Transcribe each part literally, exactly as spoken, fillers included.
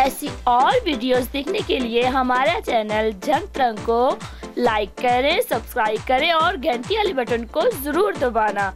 ऐसी और वीडियोस देखने के लिए हमारा चैनल जंग तरंग को लाइक करें, सब्सक्राइब करें और घंटी वाली बटन को जरूर दबाना।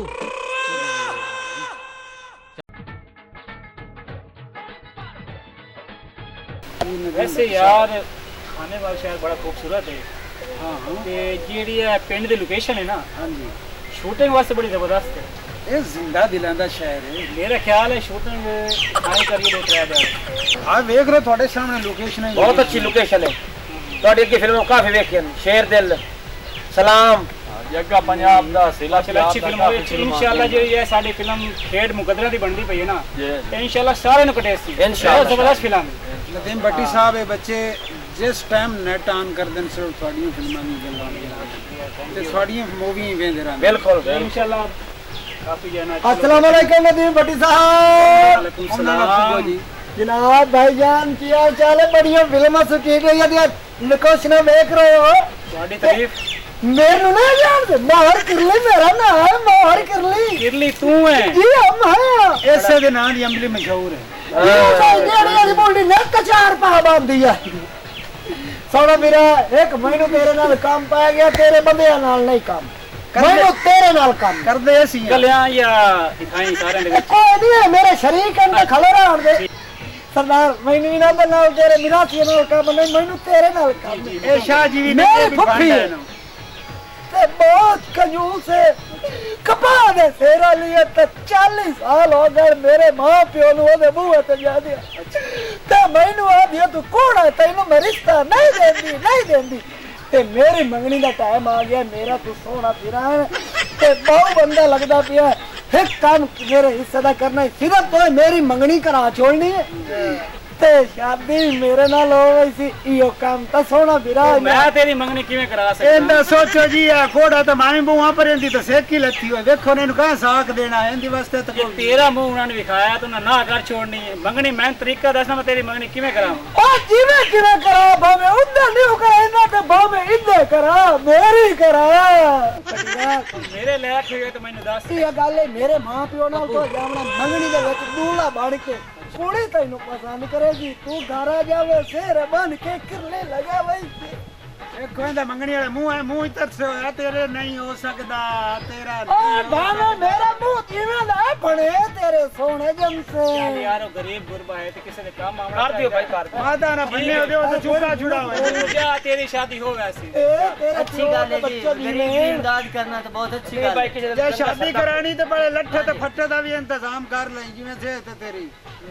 वैसे यार आने वाला शहर बड़ा खूबसूरत है। हाँ ते जी पिंड की लोकेशन है ना, हाँ जी, शूटिंग वास्ते बड़ी जबरदस्त है। ये जिंदा दिलां दा शहर है। मेरा ख्याल है शूटिंग आए करिए दो त्रै दिन। हाँ देख रहे थोड़े सामने लोकेशन है, बहुत अच्छी लोकेशन है। थोड़ी की फिल्मों काफी देखी, शेर दिल, सलाम, जग्गा पंजाब दा सिला चला अच्छी फिल्म होई। इंशाल्लाह जो ये साडी फिल्म खेड मुकद्दरा दी बनदी पई है ना, ते इंशाल्लाह सारे नु कटेस सी इंशाल्लाह जबरदस्त फिल्म है। नदीम भट्टी साहब ये बच्चे जिस टाइम नेट ऑन कर देन सिर्फ थोड़ी फिल्मां दी गल्लां ते थोड़ी मूवी वेंदे रहन। बिल्कुल इंशाल्लाह काफी जाना। अस्सलाम वालेकुम नदीम भट्टी साहब। वालेकुम सलाम जी। जनाब भाईजान की हाल चाल है? बढ़िया फिल्म शूटिंग हुई है, लोकेशन देख रहे हो? थोड़ी तारीफ मेनू ना जान दे, मोहर किरली मेरा ना है, मोहर किरली। किरली तू है जी हम हैं। ऐसे दे नाम दी अमली मशहूर है। जेड़ी बोलनी ने कचार पा बांधी है। सोना मेरा एक महीनों तेरे नाल काम पाया गया, तेरे बंदे नाल नहीं काम। महीनों तेरे नाल काम कर दे ऐसी गलियां या दिखाई सारे ने कोई नहीं है मेरे शरीक अंदर खड़े रहन दे। सरदार मैनू ना नाल तेरे मिरासी नाल काम नहीं, मैनू तेरे नाल काम। ए शाह जी भी मेरे फुफी ते बहुत कंजूस है, कपा दे सेरा लिए ते चालीस साल हो गए मेरे मां प्यो नु ओदे बूहे ते जा दिया ते मैनू आ दिया तू कौन है, तैनू मैं रिश्ता नहीं देंदी नहीं देंदी ते मेरी मंगनी दा टाइम आ गया, मेरा तू सोना फिरा ते बहुत बंदा लगदा पिया एक काम मेरे हिस्से दा करना है, सिर्फ तो मेरी मंगनी करा छोड़नी है ते शादी मेरे नाल हो गई सी। इयो काम ता सोना फिरा मैं तेरी मंगनी किवें करा सकदा? एंदा सोचो जी आ कोड़ा तो मामी बुआ पर एंदी तो सेकी लत्ती हो। देखो ने कहां साख देना है एंदी वास्ते तो तेरा मुंह उन्होंने दिखाया तो ना ना कर छोड़नी है मंगनी। मैं तरीका दसना मैं तेरी मंगनी किवें करा? ओ जिवें किवें करा भावे उधर नहीं करा इना ते भावे इधर करा मेरी करा। मेरे लायक है तो मैंने दस ये गल है मेरे मां प्यो नाल तो जावना मंगनी दे विच दूल्हा बन के कुड़ी तैनू पसंद करेगी, तू घर आ जावे शेर बन के किरले लगा वही। एक कोंदा मंगनी वाला मुंह है, मुंह इधर से होया तेरे नहीं हो सकदा तेरा। ओ भावे मेरा मुंह किवें दा बने तेरे सोने जम से। यार गरीब गुरबा है ते किसी ने काम मामला कर दियो भाई कर दियो। वादा ना बन्ने हो दे तो छुड़ा छुड़ा हो क्या तेरी शादी हो वैसी। ए तेरे अच्छी गल है जी, गरीब की इमदाद करना तो बहुत अच्छी गल है। जे शादी करानी तो बड़े लट्ठे ते फट्टे दा भी इंतजाम कर ले जिवें से ते तेरी।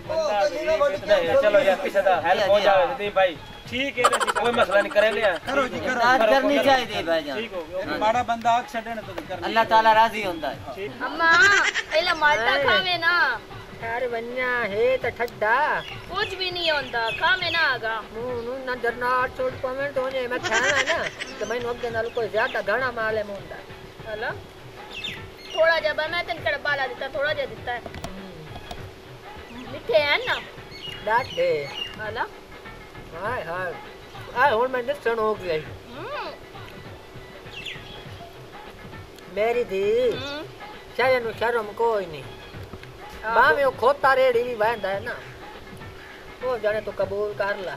चलो यार किसी दा हेल्प हो जावे नदीम भाई। ठीक है कोई मसला नहीं करे लिया करो जी करो। इमदाद करनी चाहिए भाईजान। ठीक हो गया। माड़ा बंदा आख छड़ने तो कर। अल्लाह ताला राजी होता है। अम्मा एला माल्टा खावे ना यार वन्या है तो ठड्डा कुछ भी नहीं होता, खावे ना आगा मुंह नु नजर ना छोड़ कमेंट होने मैं खाना ना तो मैं नोक नाल कोई ज्यादा घना माले मुंडा हला थोड़ा जा मैं तन कड़बा ला देता, थोड़ा जा देता है मिठे है ना डाट दे हला। हाय हाय आ हुन मैं दसन हो गई मेरी दी शायद नु शर्म कोई नहीं बामे वो खोता रेड़ी भी बहनदा है ना वो जाने तो कबूल कर ला।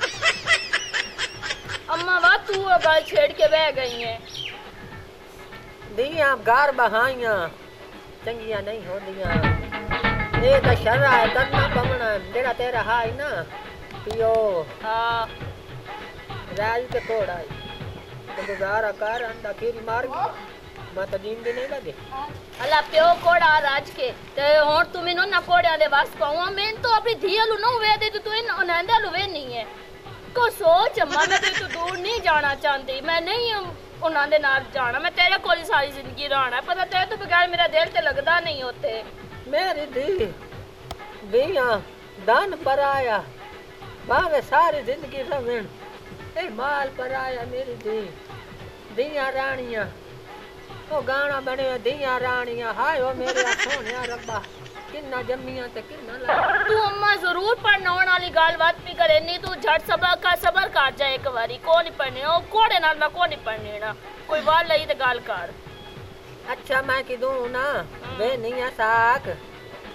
अम्मा वाह तू गल छेड़ के बह गई है। दियां गार बहाइयां चंगियां नहीं होंदियां, ये तो शर्रा है करना पवना जेड़ा तेरा हाई ना पियो हाँ राज के तोड़ा तो गुजारा कर अंडा खीरी मार गया मैं तो जीन भी नहीं लगे। अला प्यो कोड़ा राज के ते हुन तू मेनू ना कोड़ियां दे वास पाऊं मैं तो अपनी धियलू नु वे दे तू इन अनंदा लुवे नहीं है को सोच अम्मा मैं तो दूर नहीं जाना चाहती, मैं नहीं उन्हां दे नाल जाना, मैं तेरे कोल ही सारी जिंदगी रहना है। पता तेरे तो बगैर मेरा दिल ते लगदा नहीं होते। मेरी दी दिया दान पर आया भावे सारी जिंदगी रवेण ए माल पर आया मेरी दी दिया रानियां ओ गाना बने दिया रानियां हाय ओ मेरे सोनिया रब्बा किन्ना जम्मियां ते किन्ना ला। तू अम्मा जरूर पढ़ना वाली गल बात भी करे नहीं, तू झट सबर का सबर कर जा एक बारी को नहीं पढ़ने ओ कोड़े नाल मैं को नहीं पढ़ने ना कोई बात लई ते गल कर। अच्छा मैं की दूं ना वे नहीं साख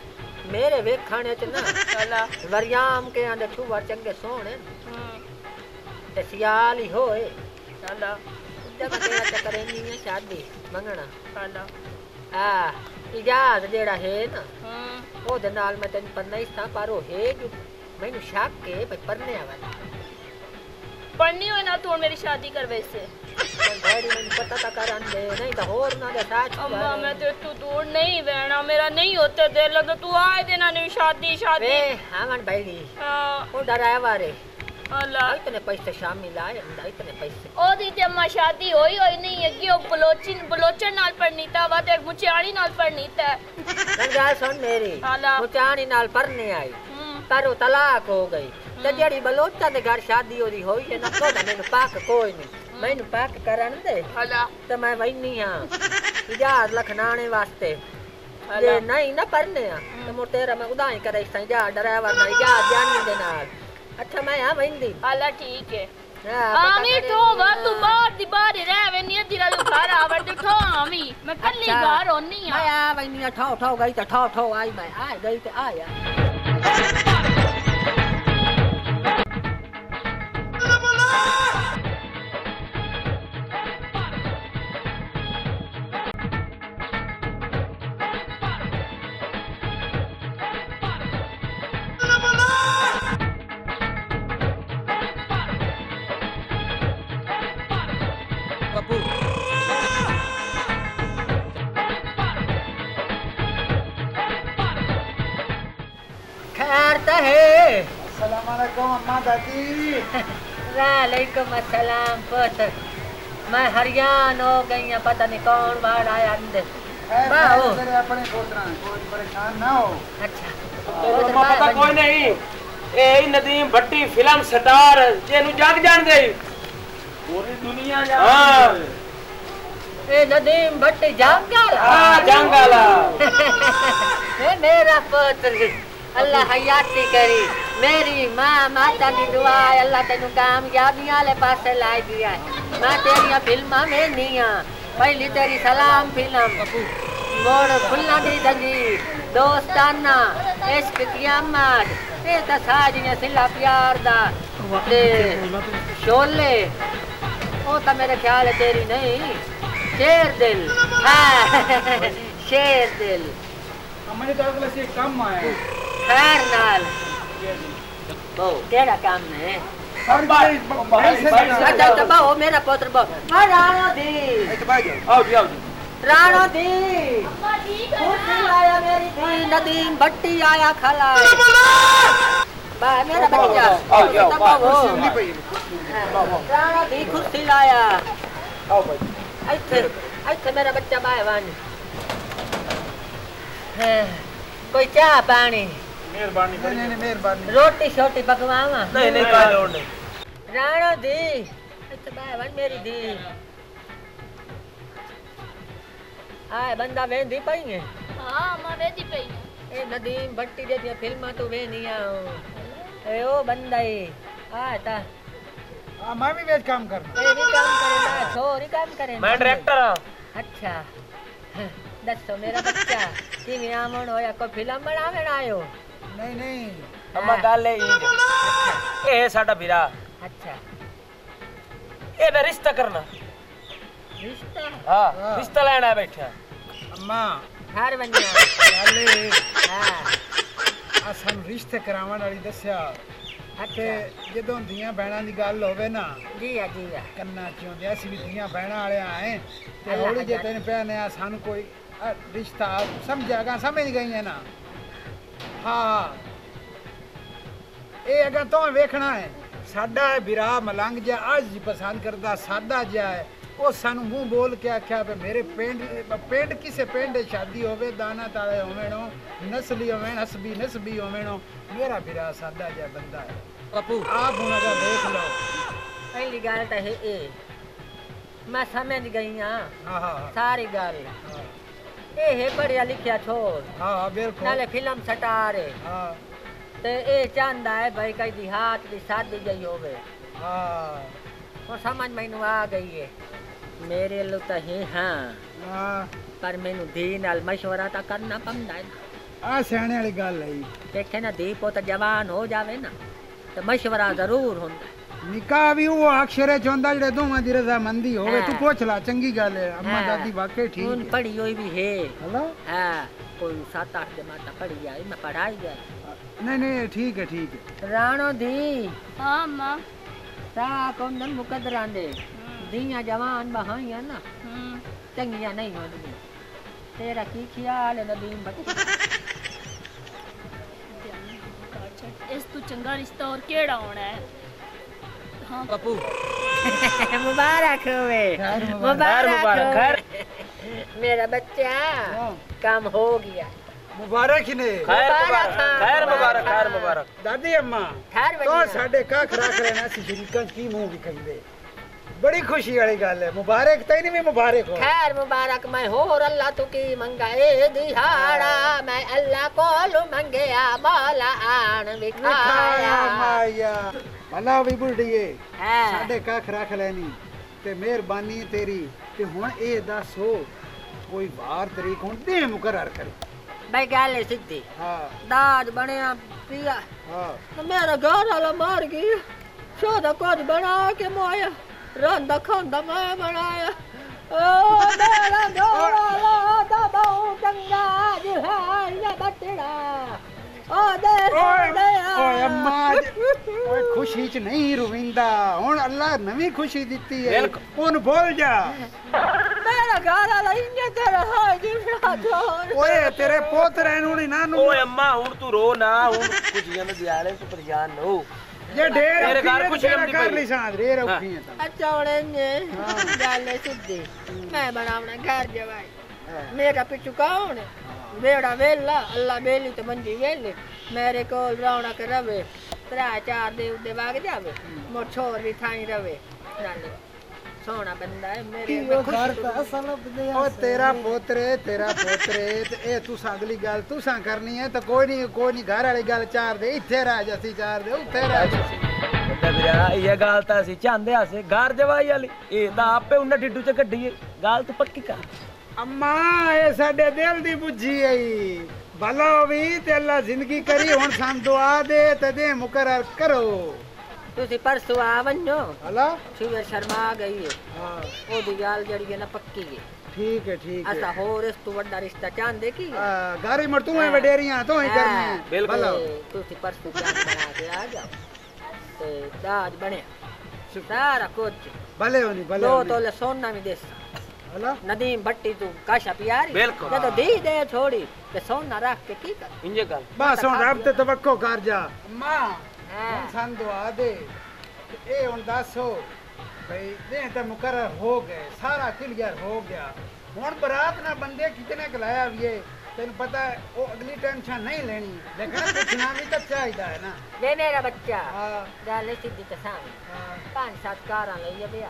मेरे वेखाने च ना साला वरियाम के आंदे छुआ चंगे सोहने हम्म ते सियाल ही होए साला जब तेरा चक्कर नहीं है शादी मंगना साला आ इजाज जेड़ा है ना हम्म ओदे नाल मैं तेन पर नहीं था पर ओ है जो मैनू शक के भाई पढ़ने आवा पढ़नी हो ना तू मेरी शादी कर वैसे डैडी मैनू पता ता कर आंदे नहीं तो होर ना दे साथ अम्मा मैं तो तू दूर नहीं बहना मेरा नहीं होते दिल लगे तू आए देना नहीं शादी शादी वे हावन भाई हाँ ओ डरावा रे अल्लाह इतने पैसे शामिल आए अंदा इतने पैसे ओ दी ते अम्मा शादी होई होई नहीं है कि ओ बलोचिन बलोचन नाल पढ़नी था वा ते मुचियाणी नाल पढ़नी था गल सुन मेरी आला मुचानी नाल पढ़ने आई हम्म पर वो तलाक हो गई ते जेड़ी बलोचा दे घर शादी होरी होई है ना तो मैनू पाक कोई नहीं मैनू पाक करन दे आला ते मैं वैनी हां इजाज लखनाने वास्ते आला जे नहीं ना पढ़ने आ ते मो तेरा मैं उदाई करे सही जा ड्राइवर ना इजाज जानी दे नाल अच्छा मैं हां वैंदी आला ठीक है हां आमी तो वा तू बाहर दी बाहर रह वेनी दिरा तू घर आवर दे ठो आमी मैं कल्ली घर होनी मैं आ आ वैनी ठो ठो गई ते ठो ठो आई मैं आ गई ते आया खैर तो है अस्सलाम वालेकुम अम्मा दादी। वालेकुम अस्सलाम पुत्र मैं हरियाण हो गई हूं पता नहीं कौन बाढ़ आया अंदर खैर बाओ। खैर तेरे अपने पुत्रा कोई परेशान ना हो। अच्छा तेरे को पता कोई नहीं ए नदीम भट्टी फिल्म स्टार जेनु जग जान दे पूरी दुनिया जान हां ए नदीम भट्टी जंगल हां जंगल ए मेरा पुत्र अल्लाह हयाती करी मेरी मां माता दी दुआ है अल्लाह तेनू कामयाबियां वाले पासे लाई दिया है मैं तेरिया फिल्मां में नहीं हां पहली तेरी सलाम फिल्म मोड़ खुल्ला दी दंगी दोस्ताना इश्क कियामत ए ता साजियां सिला प्यार दा ते शोले ओ ता मेरे ख्याल है तेरी नहीं शेर दिल हां शेर दिल हमारे तरफ से कम आया खैर नाल ओ केड़ा काम है भाई अच्छा तो बहु मेरा पुत्र बहु मैं राणो दी आओ जी आओ जी राणो दी अम्मा ठीक है खुशी आया मेरी दी नदीम भट्टी आया खला बा मेरा बच्चा आओ जी आओ तो बहु सुननी पई राणो दी खुशी लाया आओ भाई ऐसे ऐसे मेरा बच्चा बाहवान कोई चाह पानी मेहरबानी नहीं नहीं मेहरबानी। रोटी छोटी पकवावा नहीं नहीं कोई लोड़ नहीं राणो दी इत्ते बाहवान मेरी दी आए बंदा वेंदी पई है हां अम्मा वेदी पई ए नदीम भट्टी जैसी फिल्मां तो वे नहीं आओ ए ओ बंदा ही आ ता हां मैं भी वेज काम करना। ए भी काम करे ना छोरी काम करे मैं डायरेक्टर हां अच्छा दसो मेरा बच्चा किवें आमण होया कोई फिल्म बनावेण आयो नहीं नहीं अम्मा गल है ए ए साडा वीरा अच्छा ए ना रिश्ता करना रिश्ता हां रिश्ता लेना बैठा अम्मा घर बनिया लाले हां असन रिश्ते करावन वाली दस्या अच्छा ते जदों धीਆਂ भैणां ਦੀ ਗੱਲ ਹੋਵੇ ਨਾ जी आ जी आ ਕੰਨਾਂ ਚੋਂ ਦੇ ਅਸੀਂ ਵੀ ਧੀਆਂ ਭੈਣਾਂ ਵਾਲੇ ਆਏ ਤੇ ਅੱਲਾ ਹੌਲੀ ਜੇ ਅੱਲਾ। ਤੈਨੂੰ ਪਿਆ ਨੇ ਸਾਨੂੰ ਕੋਈ ਅ, ਰਿਸ਼ਤਾ ਸਮਝਾਗਾ ਸਮਝ ਗਈਆਂ ਨਾ ਹਾਂ ਇਹ ਅਗਾ ਤੋਂ ਵੇਖਣਾ ਹੈ ਸਾਡਾ ਇਹ ਵਿਰਾ ਮਲੰਗ ਜਿਹਾ ਅੱਜ ਹੀ ਪਸੰਦ ਕਰਦਾ ਸਾਦਾ ਜਿਹਾ ਹੈ ਉਹ ਸਾਨੂੰ ਮੂੰਹ ਬੋਲ ਕੇ ਆਖਿਆ ਵੀ ਮੇਰੇ ਪਿੰਡ ਪਿੰਡ ਕਿਸੇ ਪਿੰਡ ਸ਼ਾਦੀ ਹੋਵੇ ਦਾਣਾ ਤਾਲੇ ਹੋਵੇਣੋ ਨਸਲੀ ਹੋਵੇ ਹਸਬੀ ਨਸਬੀ ਹੋਵੇਣੋ ਮੇਰਾ ਵਿਰਾ ਸਾਦਾ ਜਿਹਾ ਬੰਦਾ ਹੈ पप्पू ਆਪ ਹੁਣ ਅਗਾ ਦੇਖ ਲਓ पहली गल तो है ए मैं समझ गई हां ਹਾਂ ਹਾਂ सारी गल ਹਾਂ ए है पढ़िया लिखिया छोड़ ਹਾਂ ਹਾਂ ਬਿਲਕੁਲ नाले फिल्म सटार है ਹਾਂ ते ए चाहता है भाई कई दी हाथ दी शादी जई होवे ਹਾਂ वो समझ मैनू आ गई है मेरे लो तो है हाँ ਹਾਂ पर मैनू धी नाल मशवरा तो करना पड़ता है आ सियाने वाली गल है देखे ना धी पुत जवान हो जावे ना तो मशवरा जरूर होंदा निकाह भी वो अक्षरे चोंदा जेड़े दोवां दी रजामंदी होवे तू पूछ ला चंगी गल है अम्मा दादी वाकई ठीक है पढ़ी हुई भी है हेलो हां कोई सात आठ जमात पढ़ी जाए मैं पढ़ाई जाए नहीं नहीं ठीक है ठीक है राणो दी हां मां सा कौन मुकद्दरां दे दियां जवान बहाइयां ना चंगियां नहीं होंदी तेरा की ख्याल है नदीम बच्ची इस तू चंगा रिश्ता और केड़ा होना है हाँ पप्पू मुबारक होवे मुबारक होवे मेरा बच्चा काम हो गया मुबारक ने खैर मुबारक खैर मुबारक खैर मुबारक दादी अम्मा खैर तो साडे कख रख लेना सी शरीकां की मुंह विखंदे बड़ी खुशी वाली गल है मुबारक तैनी भी मुबारक हो खैर मुबारक मैं होर अल्लाह तू की मंगाए दिहाड़ा मैं अल्लाह कोल मंगया मौला आन विखाया माया भला भी बुढ़िए हां साडे कख रख लेनी ते मेहरबानी तेरी ते हुन ए दस हो कोई बार तरीक हुन दे मुकर्रर कर भाई गल सीधी हां दाद बनया पिया हां तो मेरा घर वाला मार गया सोदा कुछ बना के मोया रंदा खांदा मैं बनाया ओ मेरा घर वाला दा बहु चंगा जिहाया बटड़ा ओ दे ओए ओए अम्मा ओए खुशी च नहीं रुविंदा हुन अल्लाह नवी खुशी दित्ती है उन भूल जा मेरा घर वाला इंने तेरा हाय जिहा ओए तेरे पोतरे नु नहीं नानू ओए अम्मा हुन तू रो ना हुन खुशियां दे दिहाड़े तू परेशान न हो ये ढेर तेरे घर खुशी तेरा हमदी कर पई। ली सांद रे रखी है अच्छा ओड़े गल सीधी मैं बनावना घर जवाई मेरा पिछू कौन बेड़ा वेला अल्लाह बेली तो मंजी वेली मेरे कोल रौनक रवे त्रै चार दे उदे वाग जावे मोर छोर भी थाई रवे नाले सोना बंदा है मेरे में घर खुश का असल दे ओ तेरा पोतरे तेरा पोतरे ते ए तू अगली गल तू सा करनी है तो कोई नहीं कोई नहीं घर वाली गल चार दे इथे रह जसी चार दे उथे रह जसी बंदा ਵੀਰਾ ਇਹ ਗੱਲ ਤਾਂ ਅਸੀਂ ਚਾਹੁੰਦੇ ਆਸੇ ਘਰ ਜਵਾਈ ਵਾਲੀ ਇਹ ਤਾਂ ਆਪੇ ਉਹਨਾਂ ਢਿੱਡੂ ਚ ਕੱਢੀਏ ਗੱਲ ਤੂੰ ਪੱਕੀ ਕਰ अम्मा ये साडे दिल दी बुझी आई भला भी ते अल्लाह जिंदगी करी हुन सान दुआ दे ते दे मुकर्रर करो तुसी परसों आ वन्नो हला शिवर शर्मा गई है हां ओदी गल जड़ी है ना पक्की है ठीक है ठीक है असा होर इस तू वड्डा रिश्ता चाहंदे की आ, गारी मर तू है वडेरियां तो ही करने हैं। बिल्कुल। भला। तुसी परसों जान बना के आ जाओ ते दाज बने सारा कुछ भले होनी भले दो होनी। तोले सोना भी देसा हला नदीम भट्टी तू काशा प्यारी बिल्कुल। जब दी दे छोड़ी ते सोना रख के की कर ਇੰਜੇ ਗੱਲ बस हुन रब ते तवक्को कर जा अम्मा हां हुन सान दुआ दे ते ए हुन दस हो भाई दे ते मुकर्रर हो गए सारा क्लियर हो गया हुन बरात ना बंदे कितने कलाया भी है तेन पता है वो अगली टेंशन नहीं लेनी लेकिन पूछना भी तो चाहिए है ना दे मेरा बच्चा हां गल सीधी ते सामने हां पांच सात कारां लईए बिया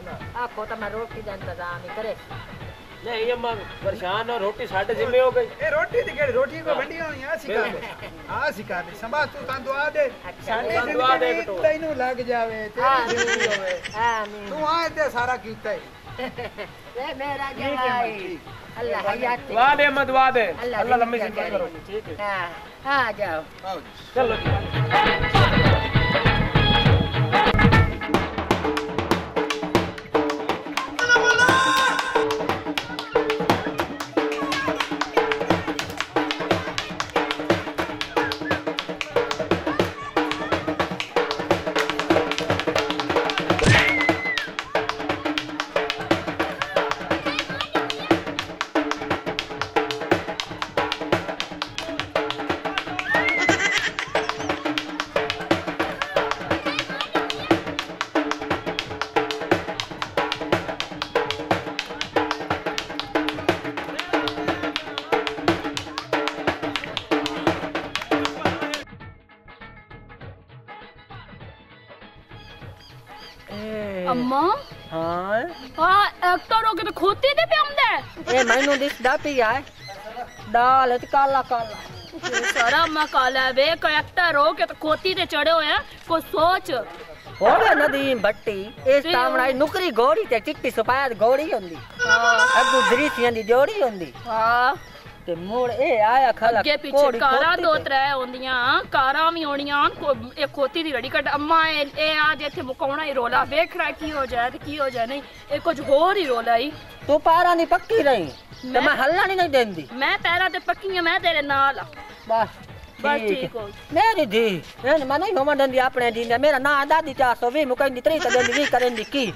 आखो तो मैं रोटी दा इंतजाम ही करे ਨਹੀਂ ਅੰਮਾ ਪਰੇਸ਼ਾਨ ਹੋ ਰੋਟੀ ਸਾਡੇ ਜ਼ਿੰਮੇ ਹੋ ਗਈ ए रोटी दी केड़ी रोटी को वंडी होनी आ सिखा दे आ सिखा दे संभा तू तां दुआ दे साडी तां दुआ दे जिंदगी बेटो। तैनू लग जावे तेरी जिंदगी होवे आमीन तू आए ते सारा कीता ही ले मेरा ठीक है जवाई मां, ठीक। अल्लाह हयात ਦੁਆ ਦੇ ਅੰਮਾ ਦੁਆ ਦੇ अल्लाह ਅੱਲਾ ਲੰਮੀ जिंदगी ਜ਼ਿੰਦਗੀ ਕਰੋ करे। ਠੀਕ ਹੈ हाँ आ जाओ आओ ਚਲੋ ਜੀ अम्मा ਹਾਂ हाँ एक्टर हो के तो खोती दे पे आंदा है ए मैनू दिसदा पिया है दाल ते काला काला ये सारा अम्मा काला वे को एक्टर हो के तो खोती दे चढ़े होया को सोच होवे नदीम भट्टी इस तामड़ा नुकरी घोड़ी ते चिट्टी सफेद घोड़ी होंदी हाँ अगू दरीसियां दी जोड़ी होंदी हाँ ते मोड़ ए आया खला अगे पीछे कारा दो त्रै होंदियां कारा भी होनियां को एक खोती दी रड़ी कट अम्मा ए ए आज इथे मुकाउणा ही रोला वेख रहा की हो जाए ते की हो जाए नहीं ए कुछ होर ही रोला ही तू पारा नहीं पक्की रही ते मैं हलना नहीं देंदी मैं पैरा ते पक्की है मैं तेरे नाल आ बस बस ठीक हो मेरी धी मैं मैं नहीं होवा देंदी अपने दी मेरा ना दादी चार सौ बीस मुकई दी त्री ते देंदी वी करेंदी की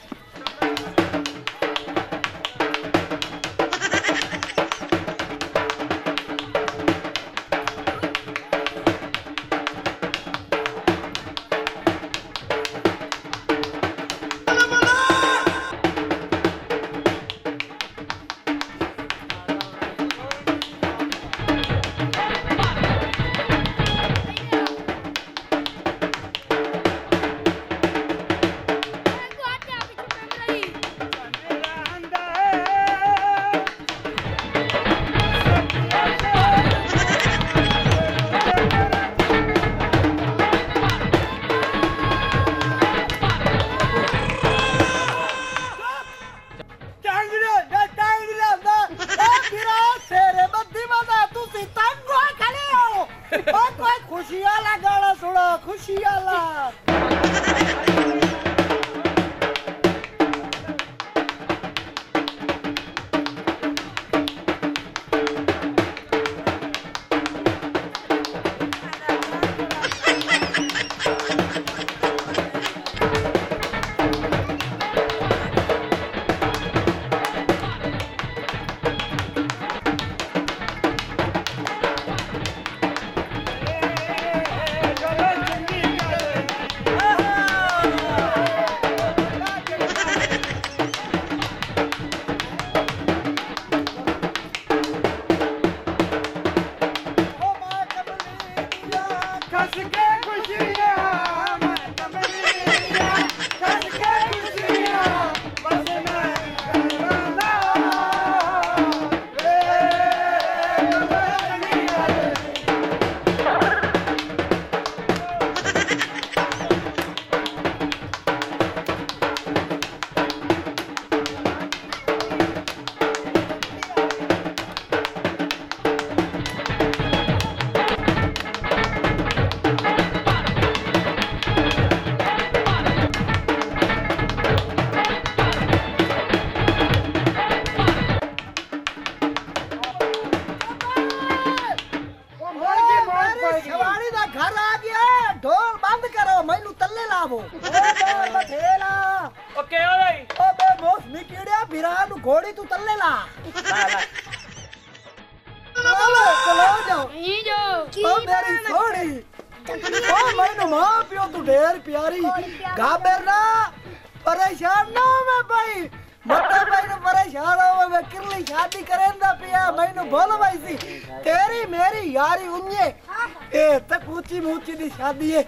शादी है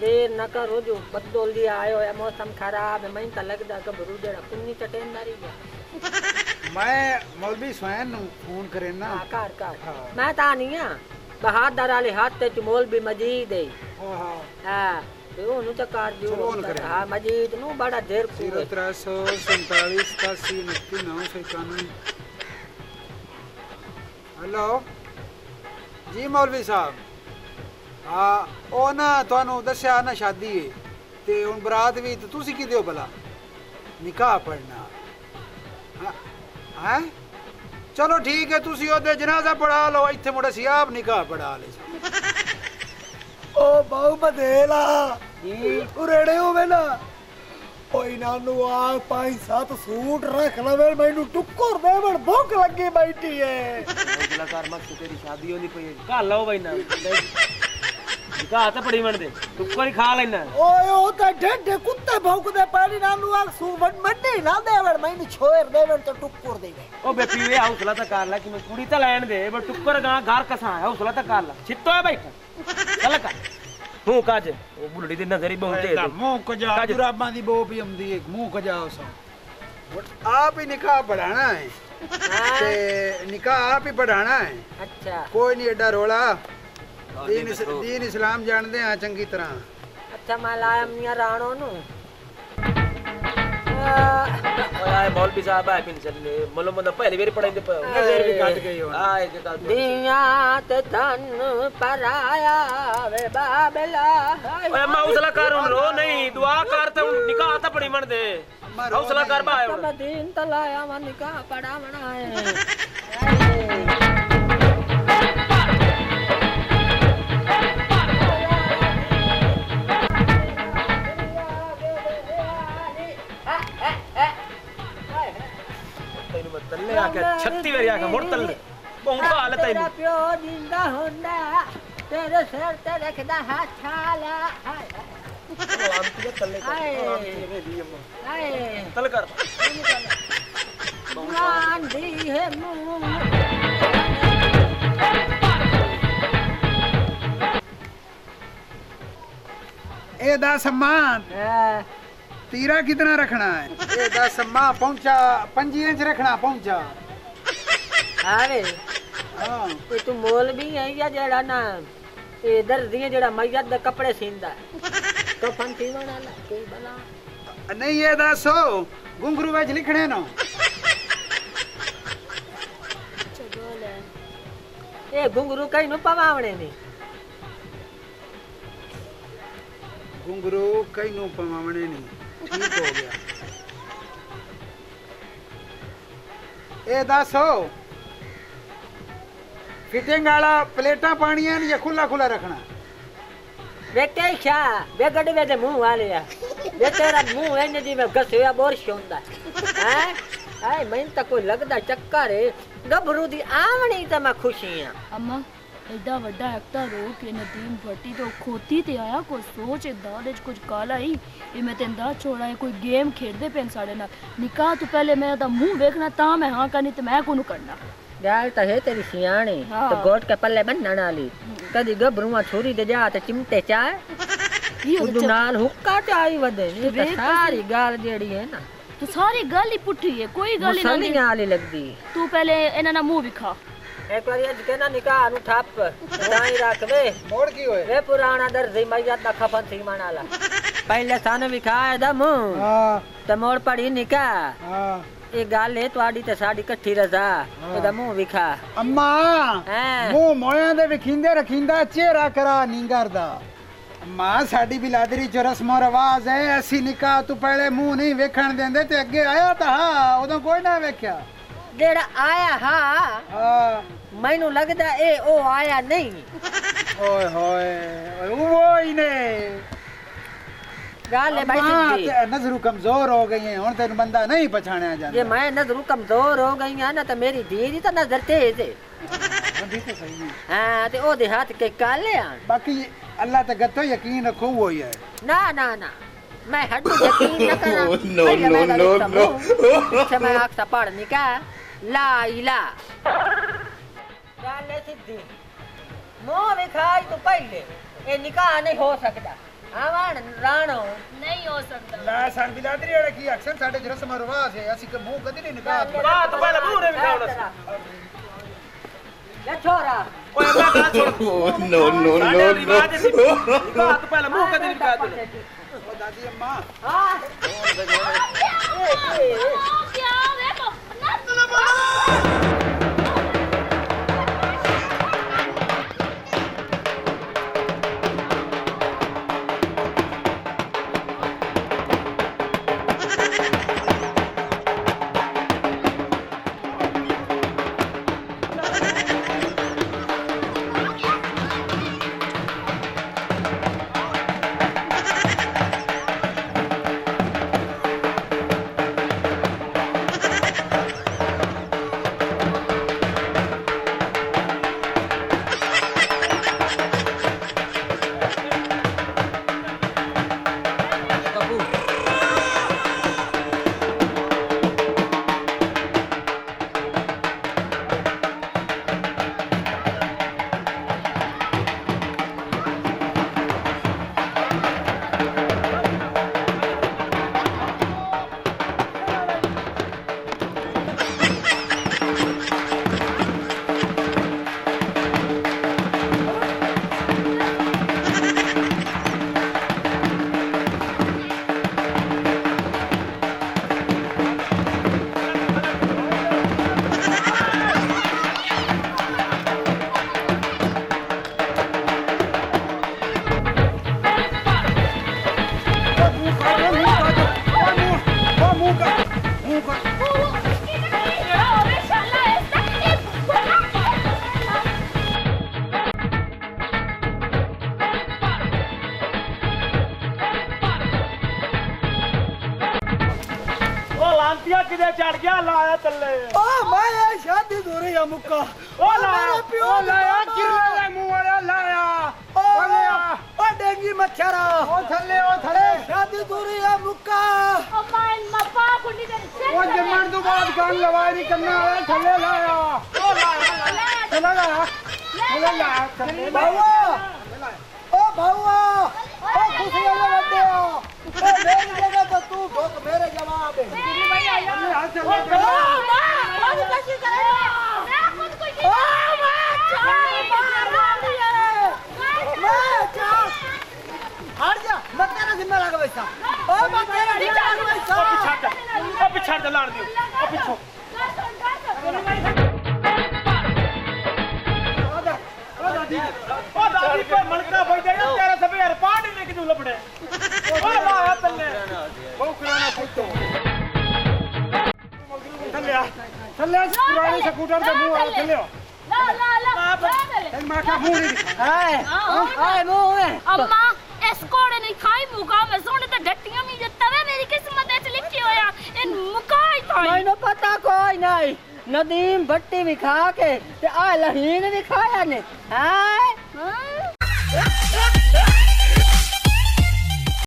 देर न करो जो बदल दिया आयो है मौसम खराब है मैं तो लगदा गबरू जेड़ा कुन्नी चटेंदा रही गया मैं मौलवी सुहैन नु फोन करे ना हां कर कर मैं ता नहीं हां बहादुर वाले हाथ ते मौलवी मजीद है हां हां हां ते ओनु तो कर दियो फोन करे हां मजीद नु बड़ा देर को तेरह सौ सैंतालीस इक्यासी उनतीस नौ सौ इक्यानवे हेलो जी मौलवी साहब हाँ ओ ना ਤੁਹਾਨੂੰ ਦੱਸਿਆ ਨਾ ਸ਼ਾਦੀ ਹੈ ਤੇ ਹੁਣ ਬਰਾਤ ਵੀ ਤੇ ਤੁਸੀਂ ਕੀ ਦਿਓ ਭਲਾ ਨਿਕਾਹ ਪੜਨਾ ਹੈ ਚਲੋ ਠੀਕ ਹੈ ਤੁਸੀਂ ਉਹਦੇ ਜਨਾਜ਼ਾ ਪੜਾ ਲਓ ਇੱਥੇ ਮੁੰਡਾ ਸੀ ਆਪ ਨਿਕਾਹ ਪੜਾ ਲੈ ओ बहु बदेला उरेड़े होवे ना ओई नानू आ पाई सात सूट रख लवे मैनू टुक्कर देवण भूख लगी बैठी है कलाकार मत तेरी शादी होनी पई घाल लो भाई ना निकाह तो बड़ी मन दे टुक्कर ही खा लेना ओए ओ त ढेढे कुत्ते भौंकदे पानी नानू आ सूवट मड्डी ना देवण मैनू छोर देवण तो टुक्कर देवे ओ बे पीवे हौसला तो कर ला कि मैं कुड़ी तो लैन दे पर टुक्कर गा घर कसा है हौसला तो कर ला छितो है बैठा चल का हूं काज ओ बुलड़ी दी नजर ही बहुत तेज मुंह को जा जुराबां दी बो भी आंदी है मुंह को जा उस आप ही निकाह पढ़ाना है ते निकाह आप ही पढ़ाना है अच्छा कोई नहीं एडा रोला दीन दीन इस्लाम जानते हैं चंगी तरह अच्छा मैं लाया मियां राणो नु ओए मौलवी साहब आए पिन चले मलो मन पहली बार पढ़ाई दे नजर भी काट गई हो आए के काट दिया ते धन पराया वे बाबला ओए मैं हौसला कर रो नहीं दुआ कर ते निकाह तो बड़ी मन दे हौसला कर भाई मैं दिन तलाया मैं निकाह पढ़ावना है तल्ले आके छत्ती बारी आके मुड़ तल्ले बहुत हालत है तेरा प्यो जिंदा होंदा तेरे सर ते रखदा हाथ छाला हाय आम के तल्ले आम के दी अम्मा हाय तल कर भगवान दी है मुंह ए दा सम्मान तीरा कितना रखना है ए दा सम्मा पहुंचा पंजी इंच रखना पहुंचा अरे हां कोई तू मौलवी है या जेड़ा ना ए दर्दी है जेड़ा मैयत दे कपड़े सींदा कफन सीवण वाला कोई बला नहीं ये दसो घुंघरू विच लिखने नो ए घुंघरू कहीं नु पवावणे ने घुंघरू कहीं नु पवावणे नहीं ठीक हो गया ए दसो फिटिंग वाला प्लेटा पानी है या खुला खुला रखना बेटे क्या बेगड़ वे दे मुंह वाले या बे तेरा मुंह है जी में घसया बोरश होंदा हैं हाय मैं तो कोई लगदा चक्कर है गबरू दी आवणी तो मैं खुशी हां अम्मा एडा वड्डा एक्टर हो के नदीम भट्टी तो खोती ते आया को सोच दादे कुछ काला ही ये मैं तेंदा छोड़ा है कोई गेम खेलदे पेन साडे नाल निकाह तो पहले मैं दा मुंह देखना ता मैं हां करनी ते मैं कोनु करना गाल तो है तेरी सियाणी हाँ। तो गोट के पल्ले बनना नाली कदी गबरूआ छुरी दे जा ते चिमटे चाय उदू नाल हुक्का चाई वदे ये तो सारी गाल जेड़ी है ना तू सारी गल ही पुठी है कोई गल ही मुसली नहीं आली लगदी तू पहले इना ना मुंह दिखा एक बार अज के ना निकाह नु ठप दाई रख वे मोड़ की होए वे पुराना दर्जी मैयत दा खफन सीमण वाला पहले सन विखाए दा मुंह हां ते मोड़ पड़ी निकाह हां ये गल है ਤੁਹਾਡੀ ਤੇ ਸਾਡੀ ਇਕੱਠੀ ਰਜ਼ਾ ਇਹਦਾ ਮੂੰਹ ਵਿਖਾ अम्मा हैं ਮੂੰਹ ਮੋਇਆਂ ਦੇ ਵਿਖਿੰਦੇ ਰਖਿੰਦਾ ਚਿਹਰਾ ਕਰਾ ਨਿੰਗਰ ਦਾ अम्मा ਸਾਡੀ ਬਿਲਾਦਰੀ ਚ ਰਸਮੋ ਰਿਵਾਜ ਹੈ ਅਸੀਂ ਨਿਕਾਹ ਤੋਂ ਪਹਿਲੇ ਮੂੰਹ ਨਹੀਂ ਵੇਖਣ ਦਿੰਦੇ ਤੇ ਅੱਗੇ ਆਇਆ ਤਾਂ ਹਾਂ ਉਦੋਂ ਕੋਈ ਨਾ ਵੇਖਿਆ ਜਿਹੜਾ ਆਇਆ ਹਾਂ ਹਾਂ ਮੈਨੂੰ ਲੱਗਦਾ ਇਹ ਉਹ ਆਇਆ ਨਹੀਂ ਓਏ ਹੋਏ ਉਹ ਹੀ ਨੇ ਗੱਲ है भाई सिद्धि नजरू कमजोर हो गई है हुन तेन बंदा नहीं पहचानया जांदा ये मैं नजरू कमजोर हो गई है ना तो मेरी दीदी तो नजर तेज है बंदी तो सही है हां ते ओदे हाथ के काले आ बाकी अल्लाह ते गत्तो यकीन रखो वो ही है ना ना ना मैं हड्डू यकीन न करा नो नो नो नो अच्छा मैं आख सा पढ़नी का ला इला गाल है सिद्धि मुंह विखाई तो पहले ये निकाह नहीं हो सकता आवान राणो नहीं हो सकता ला सन बिलादरी वाला की अक्सर साडे च रस्म रिवाज है असि के मुंह कदी नहीं निकाल बात पहले मुंह ने बिठावना ले छोरा ओए मैं कहा छोड़ नो नो नो बात पहले मुंह कदी नहीं बिठा दे ओ दादी अम्मा हां क्या देखो ना किधर चढ़ गया लाया तल्ले ओ मैं ये शादी दूरी है मुक्का ओ लाया पियो लाया किरले ले मुंह वाला लाया ओ ओ डेंगी मच्छरा ओ थल्ले ओ थल्ले शादी दूरी है मुक्का ओ माय मप्पा कुंडी दे ओ जमण तो बाद गान लवाई नहीं करना है थल्ले लाया ओ लाया चला लाया चला लाया थल्ले बाबा ओ बाबा ओ खुशी वाला बंदे हो ओ मेरी जगह तो तू ठोक मेरे जवाब है हट जा मत तेरा जिम्मा लगा बैठा ओ मत तेरा जिम्मा लगा बैठा ओ पिछाड़ जा ओ पिछाड़ जा लाड़ दियो ओ पिछो ओ दादी ओ दादी पे मलकरा बैठ जा तेरा सब यार पानी लेके तू लपड़े ओ लाया तल्ले बहु कराना फुटो थल्ले आ थल्ले पुराने स्कूटर से मुंह आ थल्ले ला ला ला एक मां का मुंह नहीं हाय हाय मुंह है अम्मा इस कोड़े ने खाई मुका में सोने ते डट्टियां भी जत्ता वे मेरी किस्मत ऐसे लिखी होया इन मुकाई खाई मैंने पता कोई नहीं नदीम भट्टी भी खा के ते आ लहीन भी खाया ने हाय हाँ?